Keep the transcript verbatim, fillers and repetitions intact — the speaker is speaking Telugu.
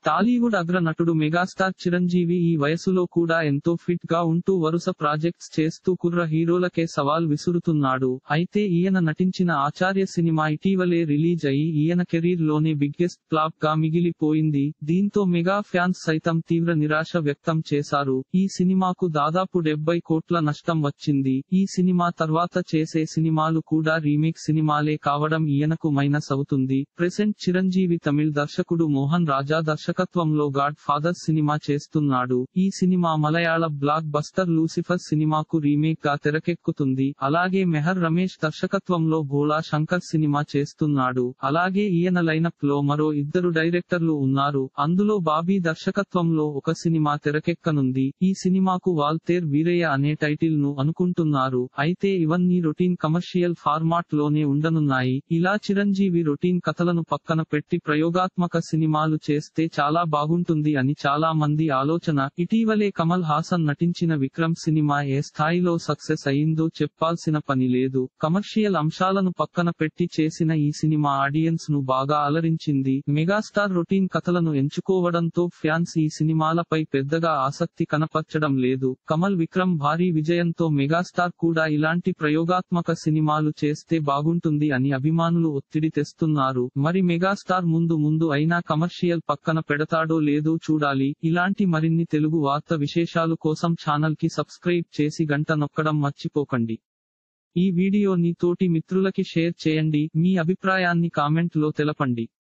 టాలీవుడ్ అగ్ర నటుడు మెగాస్టార్ చిరంజీవి ఈ వయసులో కూడా ఎంతో ఫిట్ గా ఉంటూ వరుస ప్రాజెక్ట్స్ చేస్తూ కుర్ర హీరోలకే సవాల్ విసురుతున్నాడు. అయితే ఈయన నటించిన ఆచార్య సినిమా ఇటీవలే రిలీజ్ అయి ఈయన కెరీర్ లోనే బిగ్గెస్ట్ ఫ్లాప్ గా మిగిలిపోయింది. దీంతో మెగా ఫ్యాన్స్ సైతం తీవ్ర నిరాశ వ్యక్తం చేశారు. ఈ సినిమాకు దాదాపు డెబ్బై కోట్ల నష్టం వచ్చింది. ఈ సినిమా తర్వాత చేసే సినిమాలు కూడా రీమేక్ సినిమాలే కావడం ఈయనకు మైనస్ అవుతుంది. ప్రెసెంట్ చిరంజీవి తమిళ్ దర్శకుడు మోహన్ రాజా దర్శకత్వంలో గాడ్ ఫాదర్ సినిమా చేస్తున్నాడు. ఈ cinema Malayalam blockbuster Lucifer సినిమాకు రీమేక్ గా తెరకెక్కుతుంది. అలాగే మెహర్ రమేష్ దర్శకత్వంలో భోళా శంకర్ సినిమా చేస్తున్నాడు. అలాగే ఈయన లైనప్ లో మరో ఇద్దరు డైరెక్టర్లు ఉన్నారు. అందులో బాబీ దర్శకత్వంలో ఒక సినిమా తెరకెక్కనుంది. ఈ సినిమాకు వాల్తేర్ వీరయ్య అనే టైటిల్ ను అనుకుంటున్నారు. అయితే ఇవన్నీ రొటీన్ కమర్షియల్ ఫార్మాట్ లోనే ఉండనున్నాయి. ఇలా చిరంజీవి రొటీన్ కథలను పక్కన పెట్టి ప్రయోగాత్మక సినిమాలు చేస్తే చాలా బాగుంటుంది అని చాలా మంది ఆలోచన. ఇటీవలే కమల్ హాసన్ నటించిన విక్రమ్ సినిమా ఏ స్థాయిలో సక్సెస్ అయిందో చెప్పాల్సిన పని లేదు. కమర్షియల్ అంశాలను పక్కన పెట్టి చేసిన ఈ సినిమా ఆడియన్స్ ను బాగా అలరించింది. మెగాస్టార్ రొటీన్ కథలను ఎంచుకోవడంతో ఫ్యాన్స్ ఈ సినిమాలపై పెద్దగా ఆసక్తి కనపర్చడం లేదు. కమల్ విక్రమ్ భారీ విజయంతో మెగాస్టార్ కూడా ఇలాంటి ప్రయోగాత్మక సినిమాలు చేస్తే బాగుంటుంది అని అభిమానులు ఒత్తిడి తెస్తున్నారు. మరి మెగాస్టార్ ముందు ముందు అయినా కమర్షియల్ పక్కన పెడతాడో లేదో చూడాలి. ఇలాంటి మరిన్ని తెలుగు వార్త విశేషాలు కోసం ఛానల్ కి సబ్స్క్రైబ్ చేసి గంట నొక్కడం మర్చిపోకండి. ఈ వీడియోని తోటి మిత్రులకి షేర్ చేయండి. మీ అభిప్రాయాన్ని కామెంట్ లో తెలపండి.